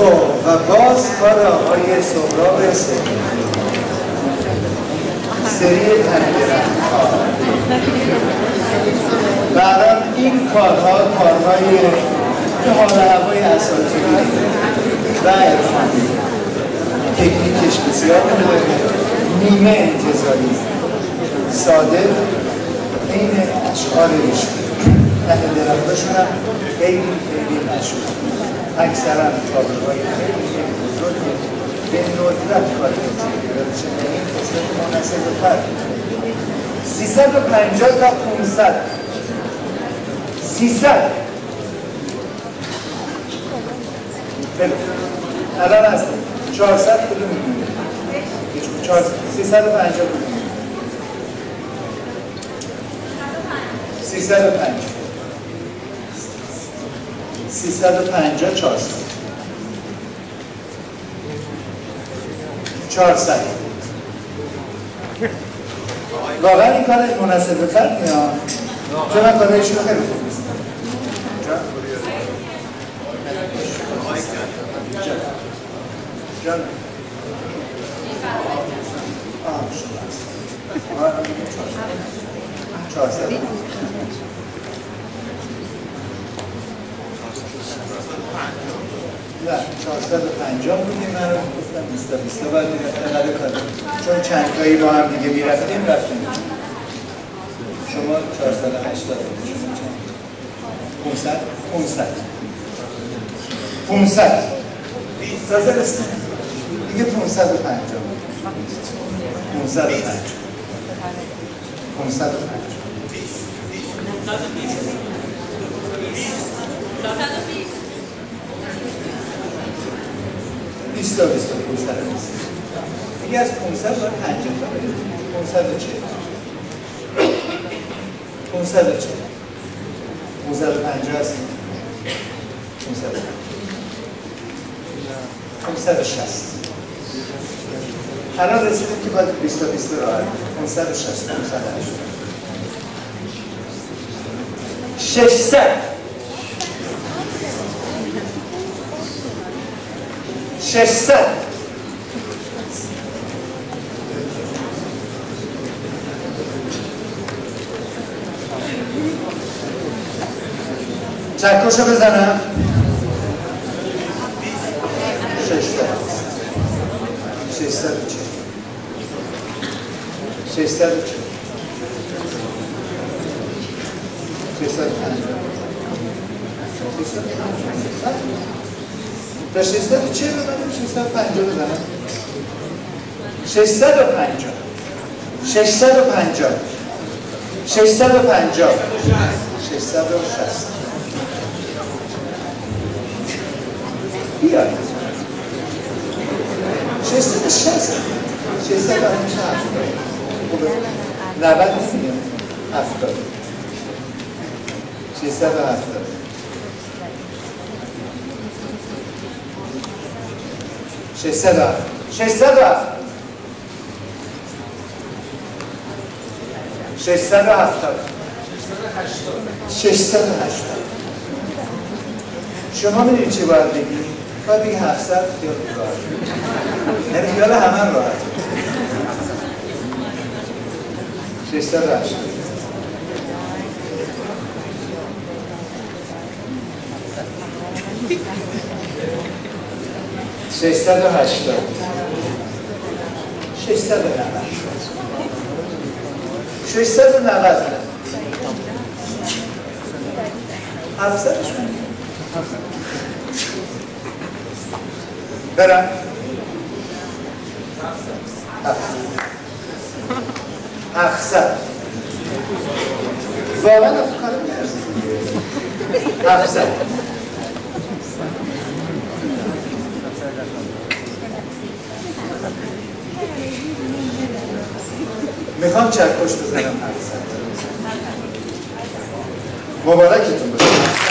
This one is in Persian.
خب و باز کار آقای سهراب سپهری سری تنگرم برای این کارهایی که حال هوای اساتیدی و عرفانی تکنیکش بسیار نیمه انتظاری ساده این اشعار رشدی ته درختاشون هم خیلی مشهور اکثرا کتاب‌های خیلی بزرگ به ندرت کاری گرفته شده این قسمت مناسب‌تر 350 تا 500 300 الان هست 400 کدوم میدونید 350 کدوم 350 350 400 400 واقعا این کار مناسب فرد میاد چون من کارهایشون رو خیلی خوب نیست جان نه 450 بودیم من رو گفتم 20 باید میرفتن نده کار چون چند تایی با هم دیگه میرفتیم شما 480 500 500 تازه رسید دیگه 550 دیگه از 500 باید 50 تا برید 540 550 هست 560 الان رسیدیم که باید 20 راحت 560 600 چکشو بزنم 660 بیاید 660 90 میگم 70 670 680 شما میدونید چی باید بگی؟ باید بگی 700 خیال راحت یعنی خیال همه راحت 680 680 690 700 برم 700 واقعا افکار میرسید 700 میخوام چکش بزنم 700 مبارکتون باشه